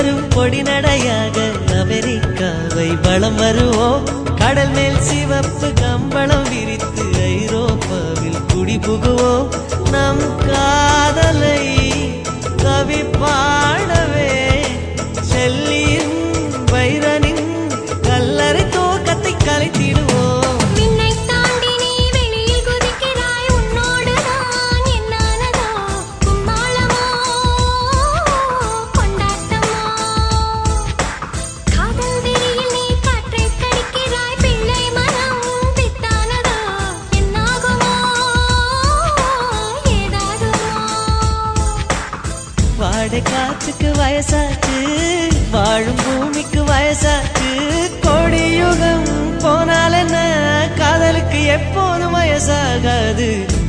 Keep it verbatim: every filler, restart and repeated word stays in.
வரும் பொடி நடையாக அமெரிக்காவை வலம் வருவோம். கடல் மேல் சிவப்பு கம்பளம் விரித்து ஐரோப்பாவில் குடி புகுவோம். நம் காதலை கவி பாடவே செல்லியின் வைரனின் கல்லறை தோக்கத்தை கலைத்திடுவோம். வாடை காற்றுக்கு வயசாச்சு, வாழும் பூமிக்கு வயசாச்சு. கொடியுகம் போனால் என்ன, காதலுக்கு எப்போதும் வயசாகாது.